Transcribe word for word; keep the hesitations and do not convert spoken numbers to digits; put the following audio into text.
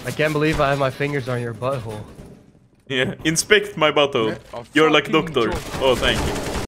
I can't believe I have my fingers on your butthole. Yeah, inspect my butthole. Yeah, You're like fucking doctor. joke. Oh, thank you.